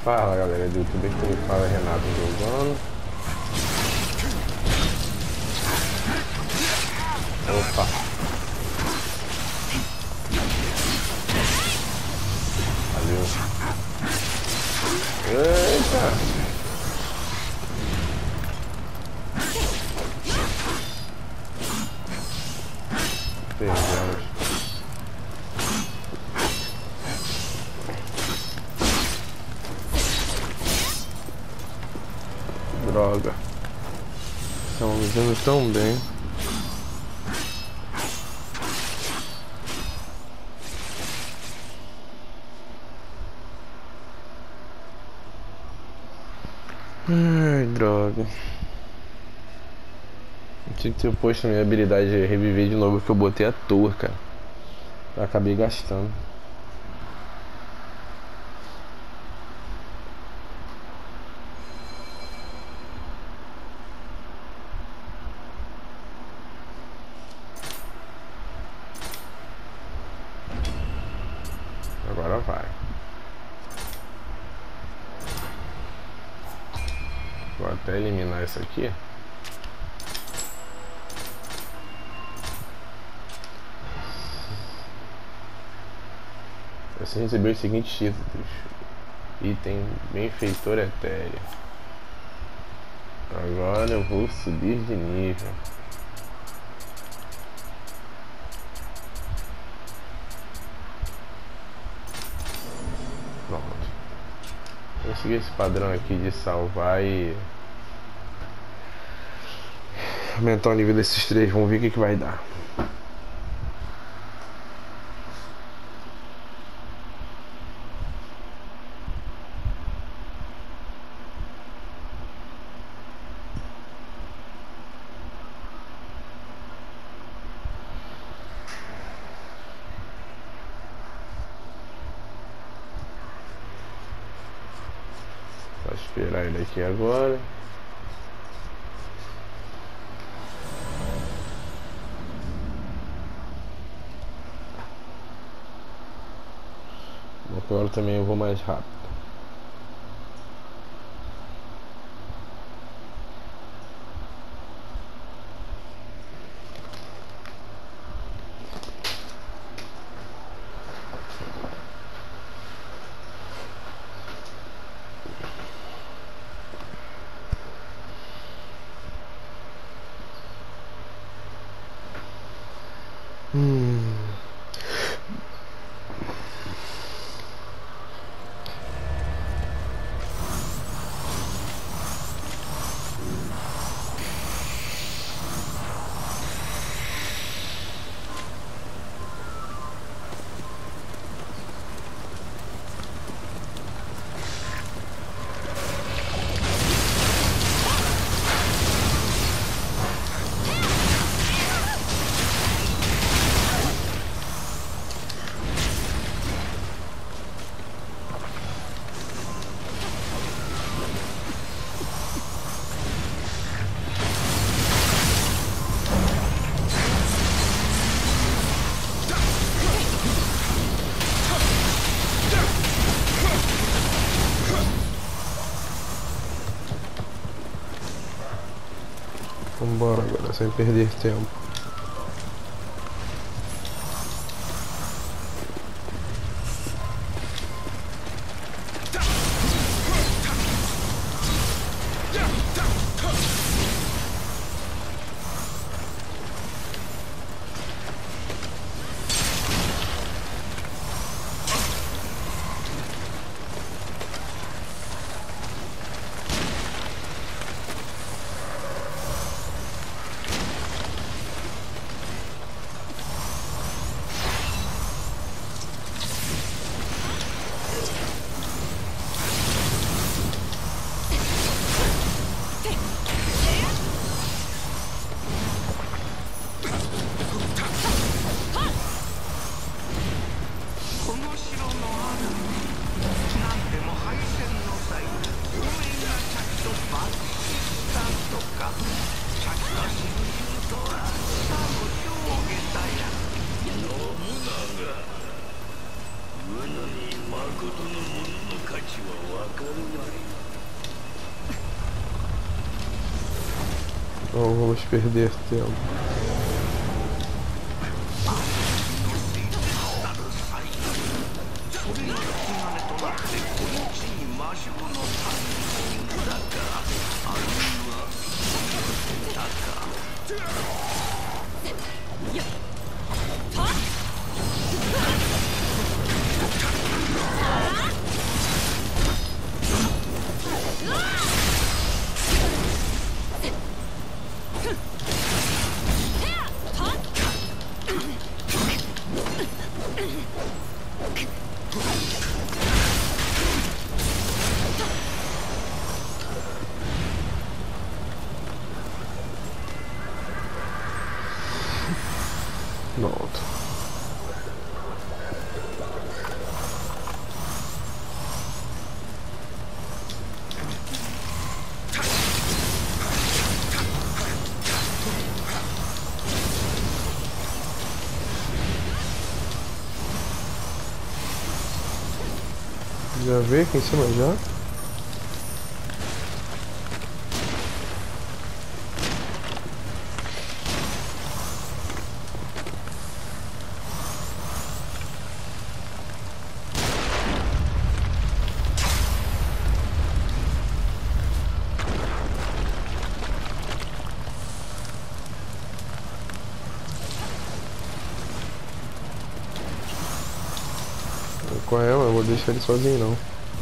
Fala galera do YouTube, que me fala Renato jogando. Opa! Valeu! Eita! Perdemos. Droga. Estamos indo tão bem. Ai, droga. Eu tinha que ter posto a minha habilidade de reviver de novo, que eu botei à toa, cara. Eu acabei gastando. Agora vai. Vou até eliminar isso aqui. Você recebeu os seguintes títulos: item benfeitor etéreo. Agora eu vou subir de nível. Pronto. Vou seguir esse padrão aqui de salvar e aumentar o nível desses três. Vamos ver o que vai dar. Só esperar ele aqui agora. Agora também eu vou mais rápido. Vambora agora, sem perder tempo. Não vamos perder tempo. Pronto. Já veio aqui em cima já? Qual é? Eu vou deixar ele sozinho não.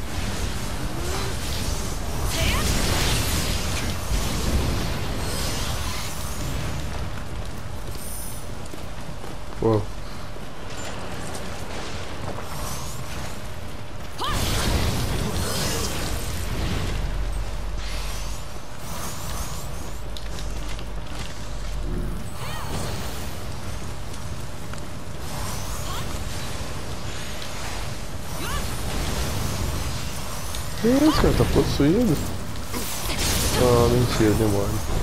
Pô. Que isso, cara? Tá possuído? Ah, mentira, demora.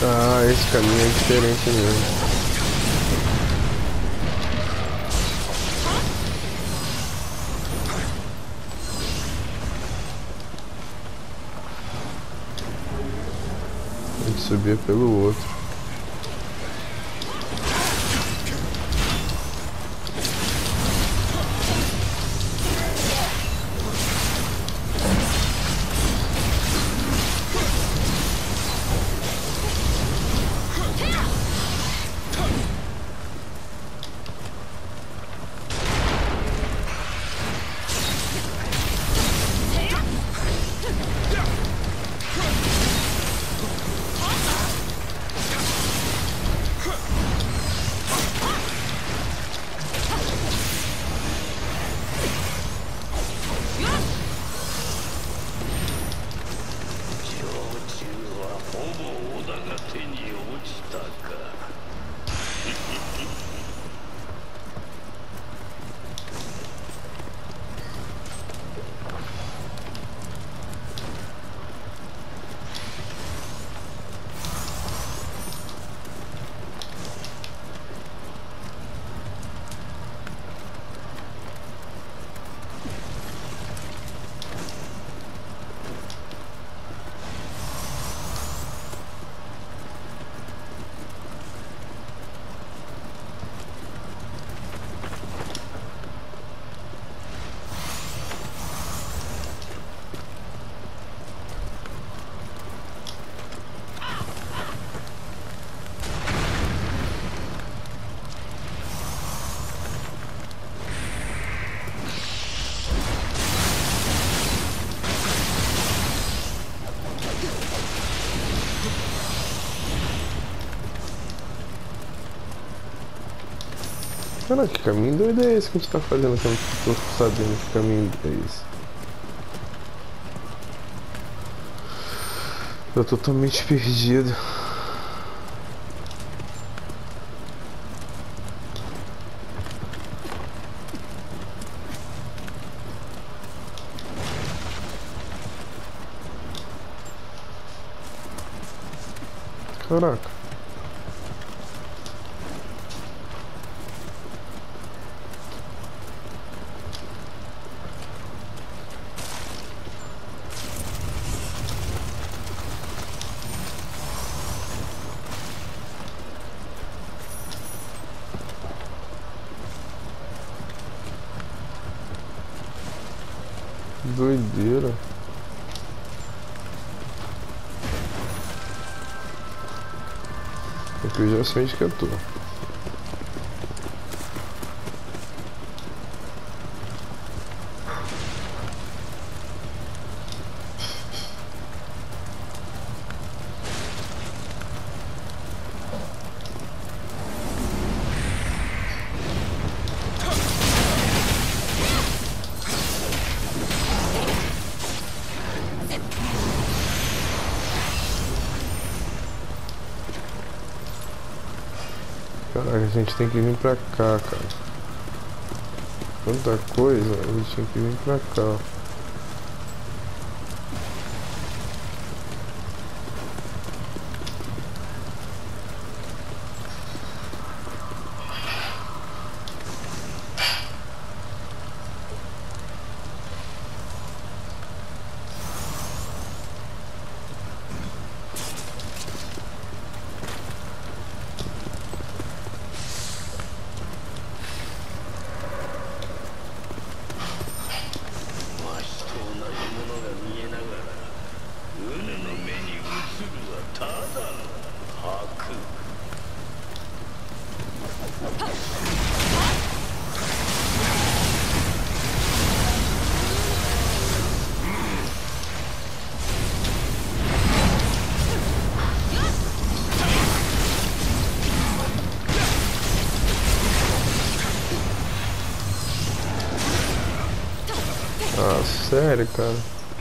Ah, esse caminho é diferente mesmo. A gente subia pelo outro. Cara, que caminho doido é esse que a gente tá fazendo? Que eu não tô sabendo que caminho é esse. Eu tô totalmente perdido. Caraca. Doideira. Aqui eu já sei onde que eu tô. Caraca, a gente tem que vir pra cá, cara. Tanta coisa, a gente tem que vir pra cá. Ah, sério, cara.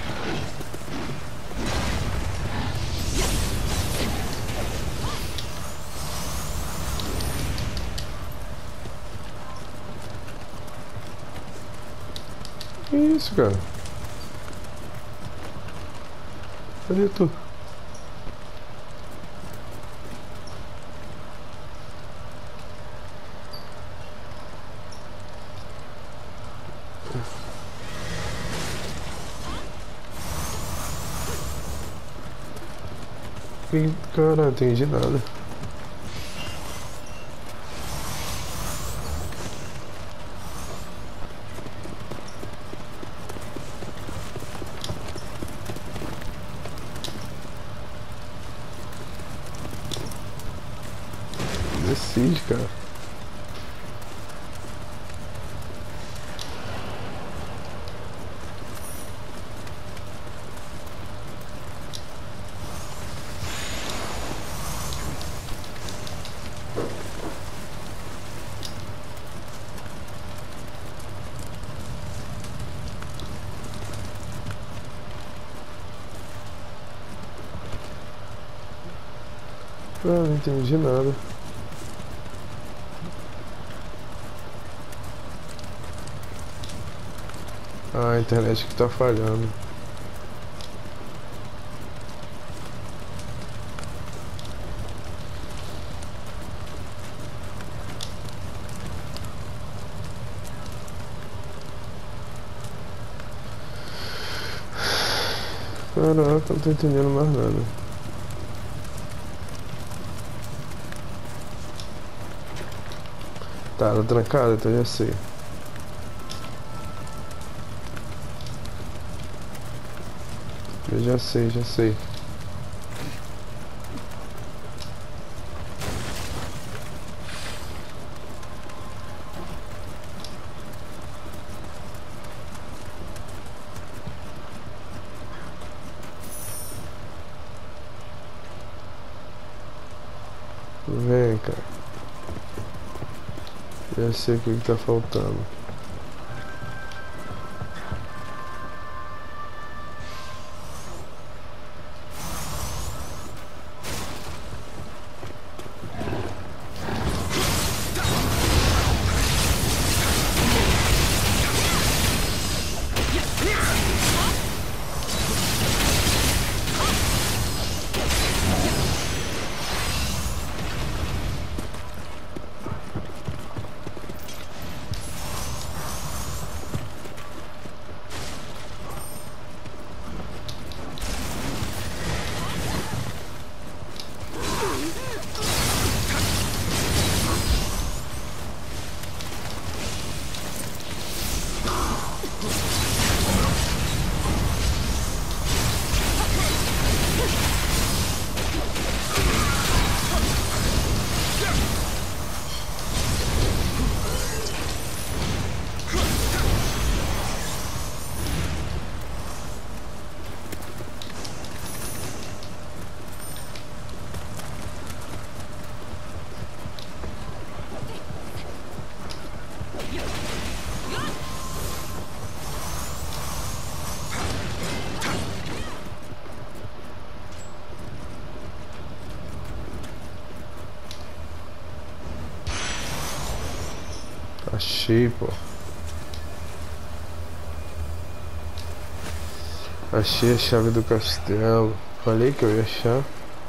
Que isso, cara? Cadê tu? Cara, não entendi nada. Decide, cara. Ah, não entendi nada. Ah, a internet que tá falhando. Caraca, não tô entendendo mais nada. Tá trancado, então já sei. Eu já sei, já sei. Vem, cara. Já sei o que tá faltando. Achei, pô. Achei a chave do castelo. Falei que eu ia achar.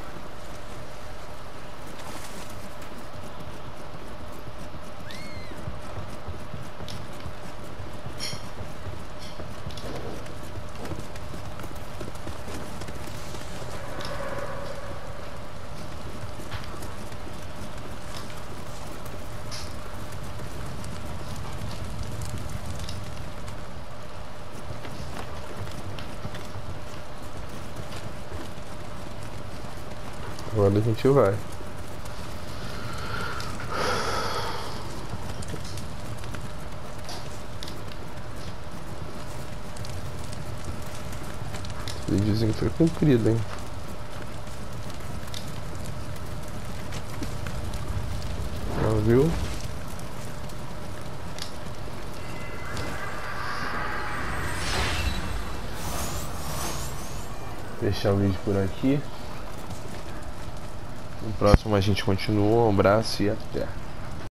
Agora a gente vai. Esse videozinho foi comprido, hein? Já viu? Deixar o vídeo por aqui. No próximo a gente continua. Um abraço e até.